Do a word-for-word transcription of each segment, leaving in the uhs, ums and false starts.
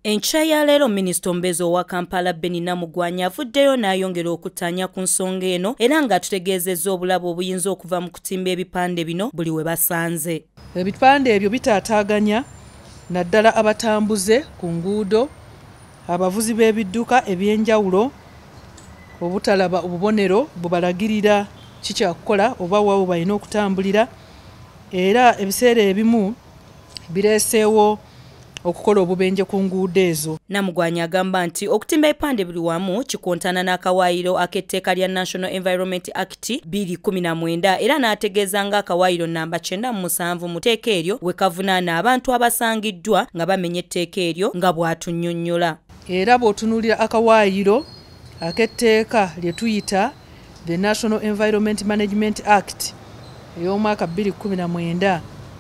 Encha ya leero Minisita Ombezo wa Kampala Benina Mugwanya avuddeyo n'ayongera okutanya ku nsonga eno era ng'atutegeezezza obulabe obuyinza okuva mu kutimba ebipande bino buli we basanze. Ebipande ebyo bitaataaganya naddala abatambuze ku nguudo, abavuzi b'ebidduka eby'enjawulo, obutalaba obubonero bubalagirira kikyakukola oba waabo balina okutambulira, era ebiseera ebimu bireeseewo okukola obubenje ku nguudo ezo. Namugwanya agamba nti okutimba ebipande buli wamu kikontana n'akawaayiro ak'etteeka lya National Environment Act bbiri kkumi na mwenda era n'ategeeza nga akawaayiro namba kyenda mu musanvu mu tteeka eryo we kavunaana abantu abasangiddwa nga bamenya etteeka eryo nga bw'atunnyonnyola. Era bw'otunuulira akawaayiro ak'etteeka lye tuyita the National Environment Management Act ey'omwaka bbiri kkumi na mwenda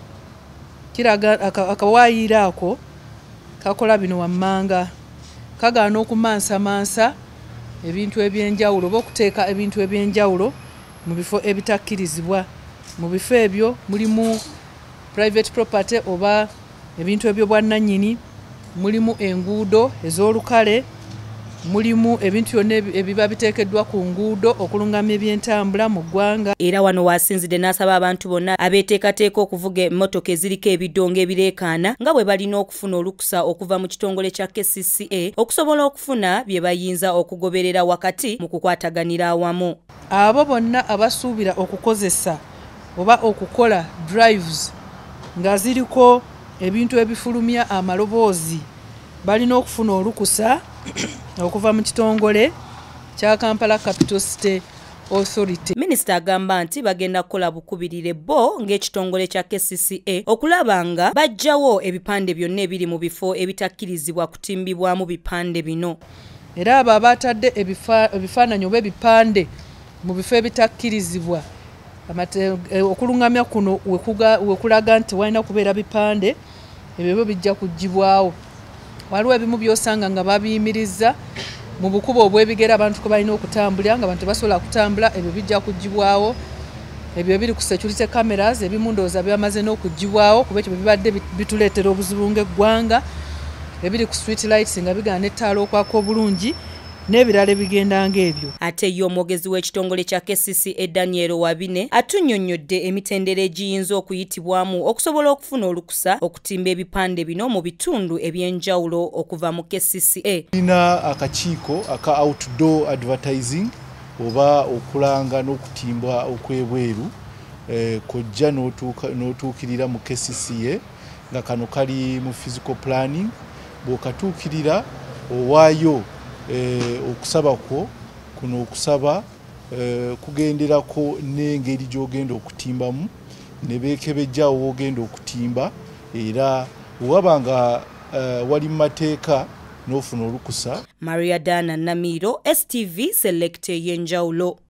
kiraga akawaayiro ako kakola bino wammanga, kagaana okumansamansa ebintu ebyenjawulo oba okuteeka ebintu ebyenjawulo mu bifo ebitakkirizibwa. Mu bifo ebyo mulimu private property oba ebintu eby'obwannannyini, mulimu enguudo ez'olukale, mulimu ebintu byonna ebiba biteekeddwa ku nguudo okulungamya ebyentambula mu ggwanga. Era wano waasinzidde n'asaba abantu bonna abeeteekateeka okuvuga emmotoka eziriko ebidongo ebireekaana nga bwe balina okufuna olukusa okuva mu kitongole kya K C C A okusobola okufuna bye bayinza okugoberera wakati mu kukwataganira awamu. Abo bonna abasuubira okukozesa oba okukola drives nga ziriko ebintu ebifulumya amaloboozi balina okufuna olukusa okuva mu kitongole kya Kampala Capital City Authority. Minisita agamba nti bagenda kukola bukubirire bo ng'ekitongole kya K C C A okulaba nga bajjawo ebipande byonna ebiri mu bifo ebitakkirizibwa kutimbibwamu bipande bino. Era abo abatadde ebifaananyi oba ebipande mu bifo ebitakkirizibwa okulungamya kuno we kulaga nti walina kubeera bipande ebyo bijja kuggyibwawo. Waliwo ebimu byosanga nga babiyimiriza mu bukubo obw'ebigere abantu kwe balina okutambulira nga abantu basobola kutambula, ebyo bijja kuggyibwawo. Ebyo biri ku security cameras ebimu ndowooza byamaze n'okuggyibwawo kuba ekyo bibadde bituleetera obuzibu ng'eggwanga. Ebiri ku street lights nga bigaana ettaala okwaka obulungi n'ebirala ebigenda ng'ebyo. Ate ye omwogezi w'ekitongole kya K C C A Daniel Wabine atunnyonnyodde emitendera egiyinza okuyitibwamu okusobola okufuna olukusa okutimba ebipande bino mu bitundu eby'enjawulo okuva mu K C C A. Tulina akakiiko aka outdoor advertising oba okulanga n'okutimba okw'ebweru eh, kojja n'otuukirira mu K C C A nga kano kali mu physical planning. Bw'okatuukirira owaayo Eh, okusaba kwo kuno okusaba eh, kugenderako n'engeri gy'ogenda okutimbamu ne beekebejjaawo w'ogenda okutimba era waba nga eh, wali mu mateeka n'ofuna olukusa. Maria Dana Namiro, S T V Select y'enjawulo.